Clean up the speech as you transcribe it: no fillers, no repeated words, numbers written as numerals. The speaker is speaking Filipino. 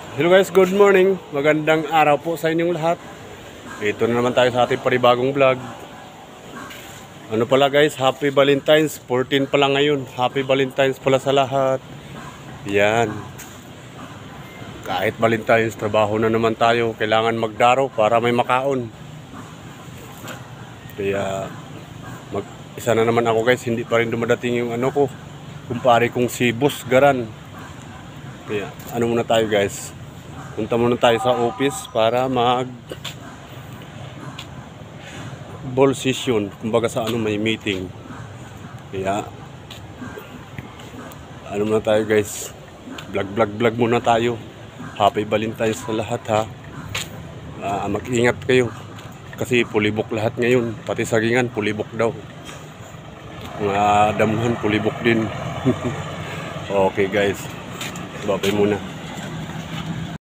Hello guys, good morning. Magandang araw po sa inyong lahat. Ito na naman tayo sa ating panibagong vlog. Ano pala guys, Happy Valentine's. 14 pa lang ngayon. Happy Valentine's pala sa lahat. Yan. Kahit Valentine's, trabaho na naman tayo. Kailangan magdaro para may makaon. Kaya isa na naman ako guys. Hindi pa rin dumadating yung ano ko, kumpare kong si Boss Garan. Kaya ano muna tayo guys, punta muna tayo sa office para mag ball session, kumbaga sa ano, may meeting. Kaya ano muna tayo guys, vlog muna tayo. Happy Valentine's sa lahat ha. Mag-ingat kayo kasi pulibok lahat ngayon, pati sagingan pulibok daw, mga damuhan pulibok din. Okay guys, babay muna.